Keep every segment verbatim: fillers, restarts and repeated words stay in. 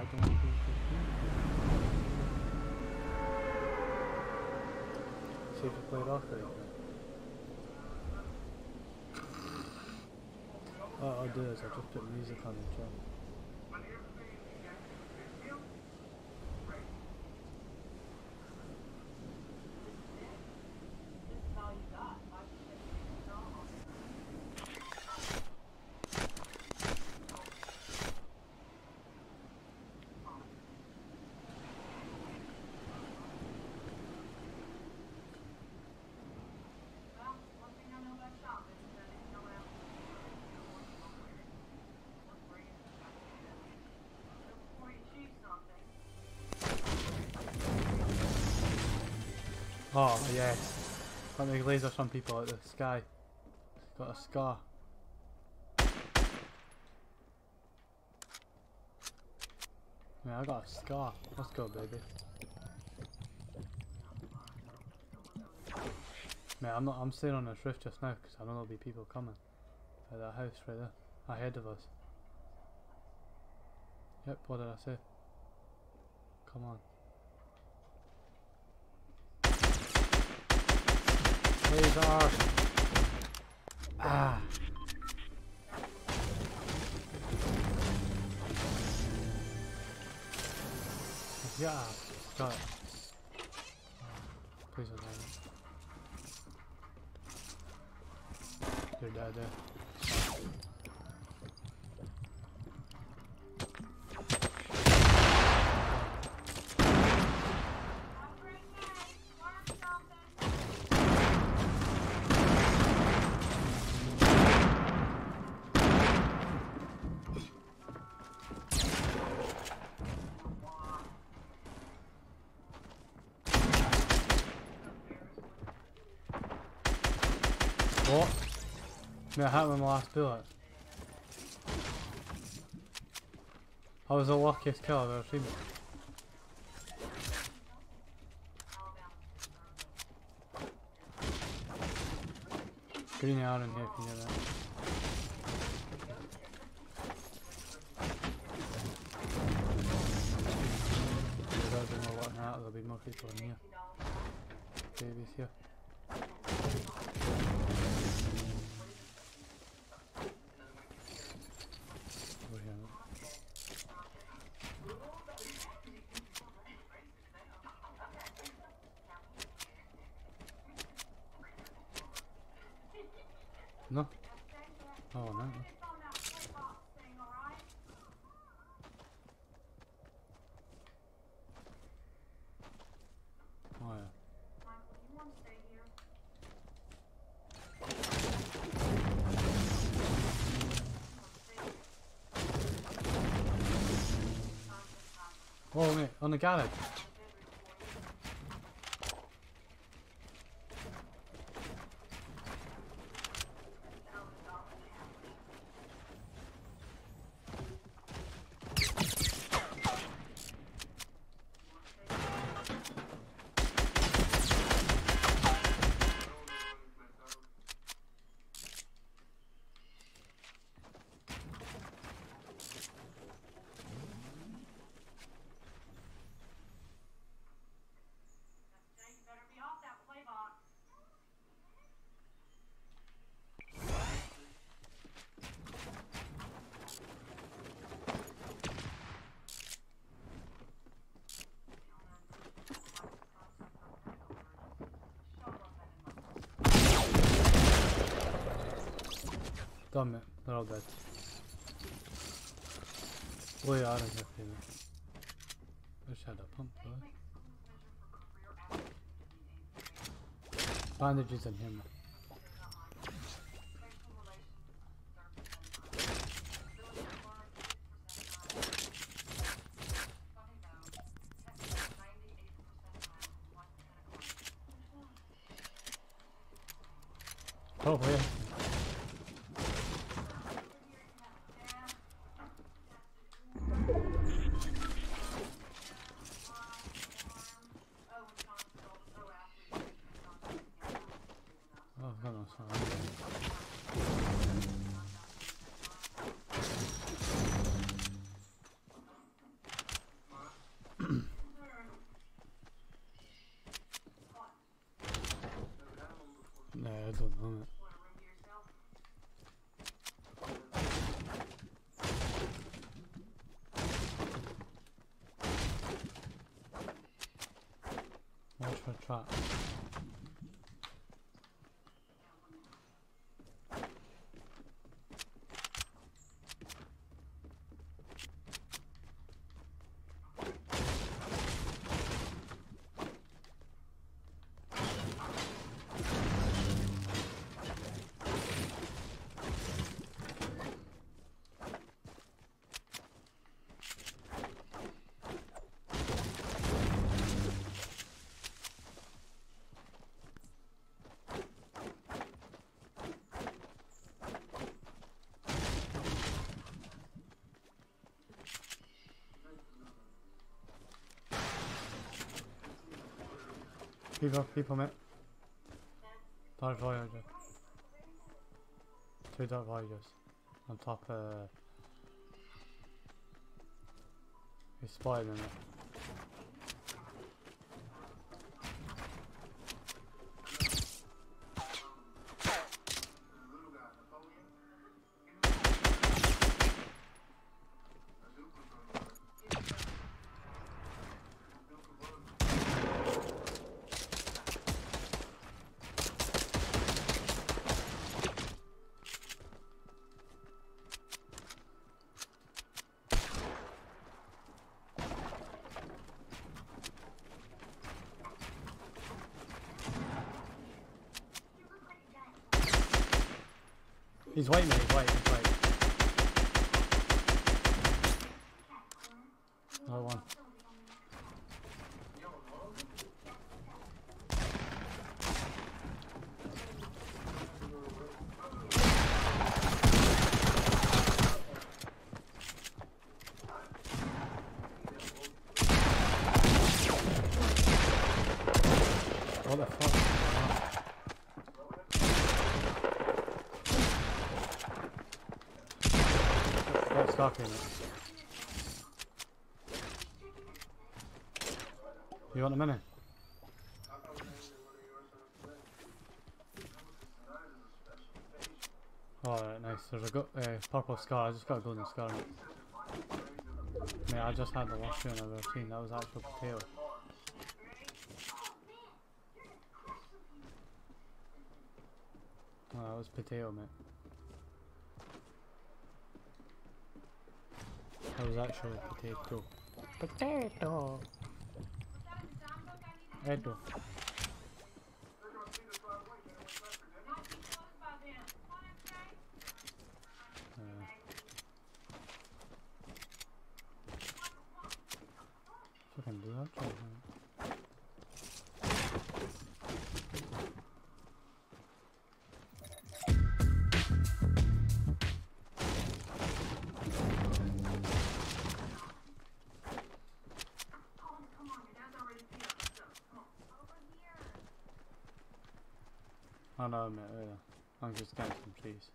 I don't want to see if you play rock right now. What I'll do is I'll just put music on the channel. Oh yes, let me laser some people at the sky. Got a scar. Man, I got a scar. Let's go, baby. Man, I'm not. I'm staying on this roof just now because I know there'll be people coming at that house right there ahead of us. Yep. What did I say? Come on. Laser. Ah. Yeah. Got it. Please don't die. You're dead there. What? Man, I hit with my last bullet. I was the luckiest kill I've ever seen. Green arrow in here, can you hear that? There's no looking at, there'll be more people in here. Babies here. No. Oh no. Oh yeah. Oh mate, on the garage. Done it, they're all dead. Well, yeah, I don't have to. I just had a pump, though. Bandages in him. Oh, yeah. for a trap. People, people, mate. Dark Voyager. Two Dark Voyagers. On top, uh... he's spotted in it. He's white, mate, he's white, he's white. Another one. What the fuck? Stalking it. You want a minute? Alright, nice. There's a go uh, purple scar. I just got a golden scar. Mate, I just had the worst shooting I've ever seen. That was actual potato. Oh, that was potato, mate. That was actually potato. Potato! Edo. Uh, fucking do that job, man. Oh no, mate, uh, I'm just getting some trees.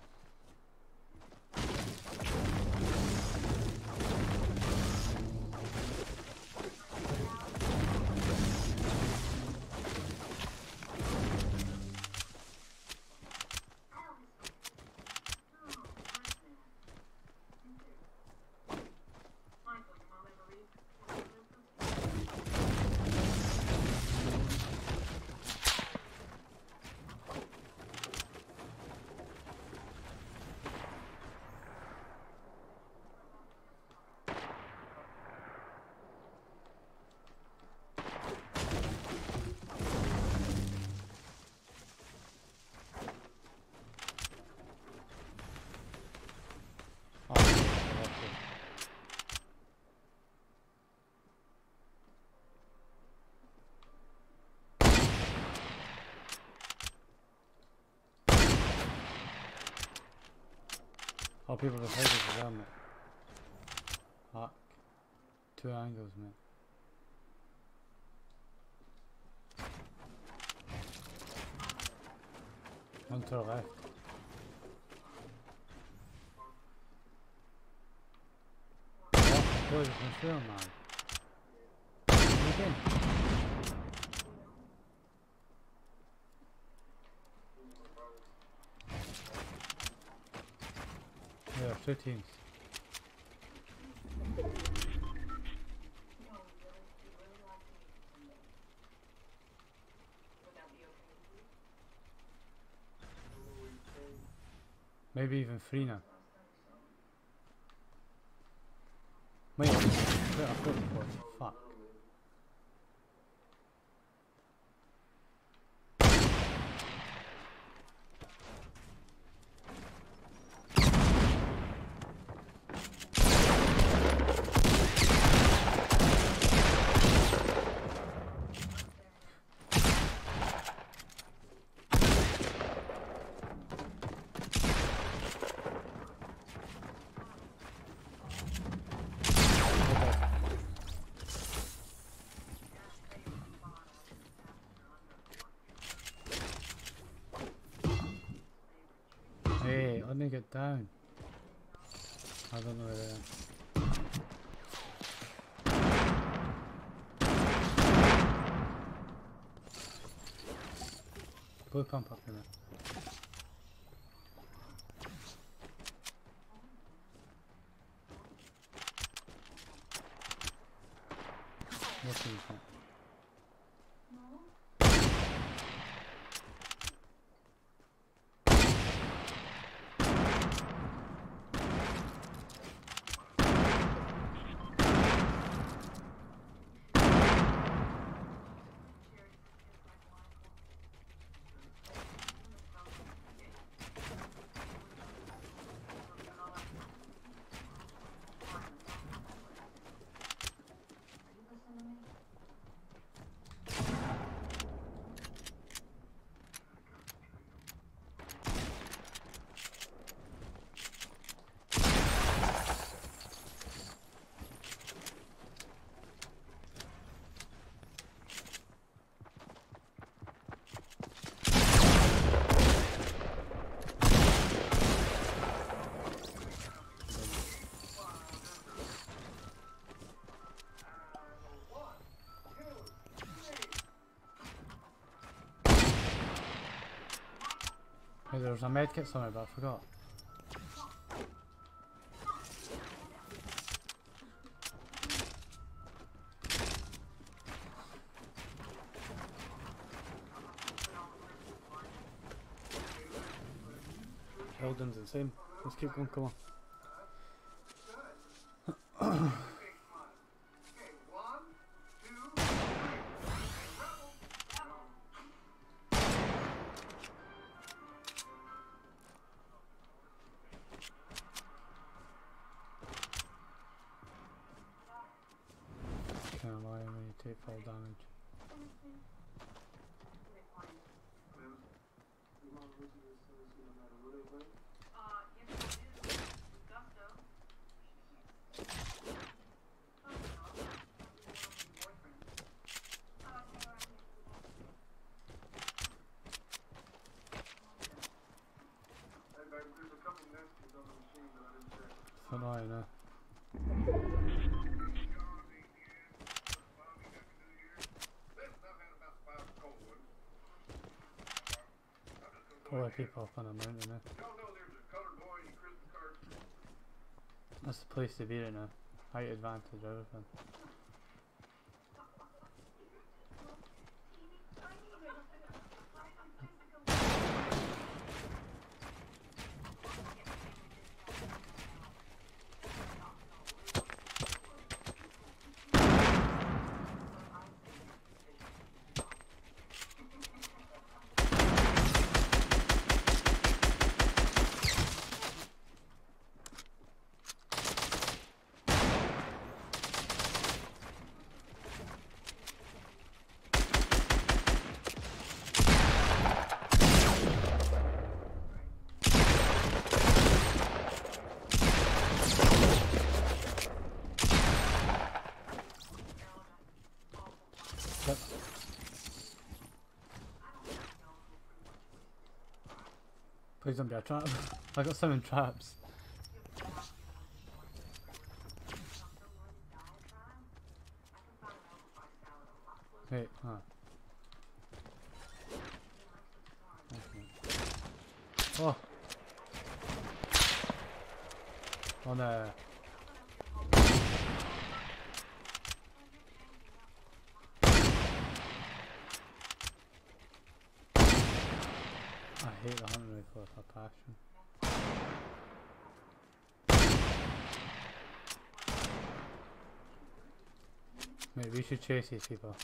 Oh, people have heard as well, mate. Fuck. Two angles, mate. One to the left. What? Boys, I'm still, man. Again. Yeah, two teams. Maybe even three now. Wait, wait, I thought it was. Fuck. Hey, let me get down. I don't know where they are. Blue pump up in there. What's in front? Hey, there was a medkit somewhere, but I forgot. Eldon's the same. Let's keep going, come on. Can't lie, when you take fall damage. So annoying, eh? Four people up on a mountain, eh? That's the place to be right now. Height advantage, everything. Yep. Please don't be a trap. I got seven traps. Wait, huh. Okay. Oh! Oh no. I hate the hunting rifle with a passion. Mate, we should chase these people.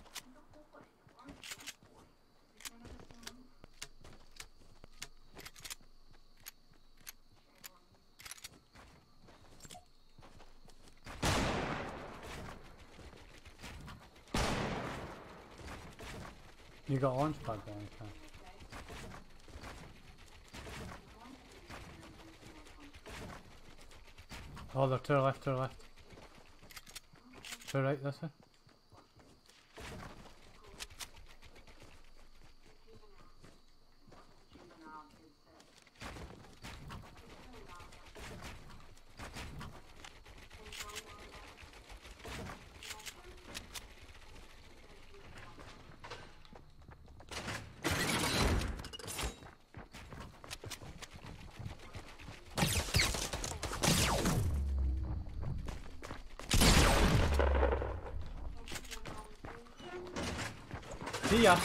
You got a launch pad there, okay. Oh, they're to the left, to the left. To the right, this way. See ya!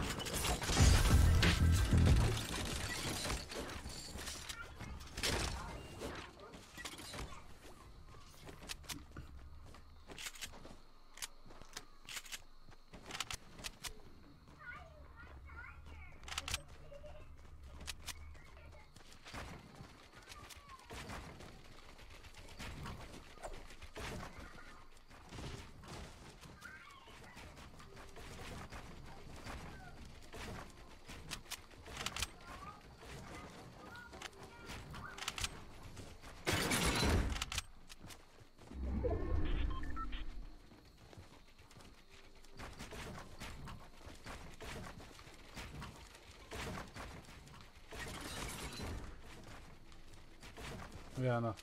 Yeah, no.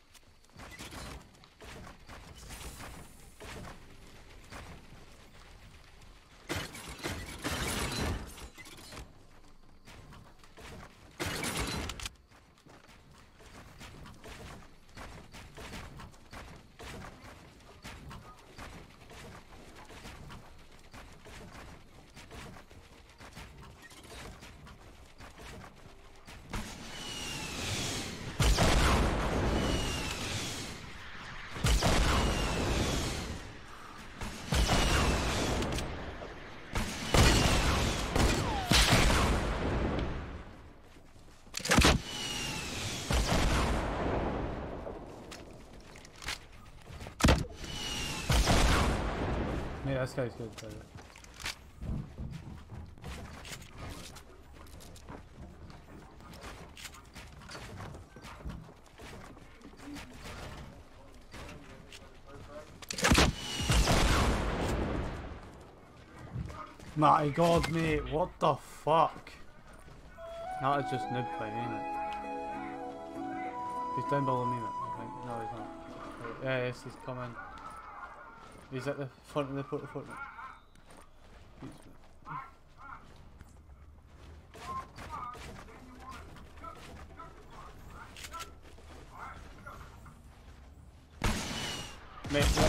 Yeah, this guy's good, but... My god, mate, what the fuck? That is just nib play, ain't it? He's down below me, mate. I think. No, he's not. Yeah, yes, he's coming. He's at the front of the portal fort. Mate, what?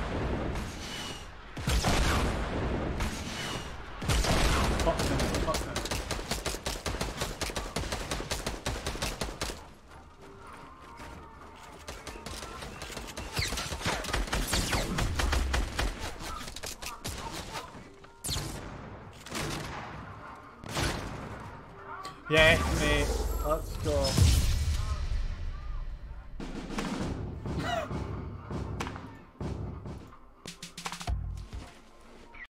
Fuck's him, fuck's him. Yes, mate. Let's go.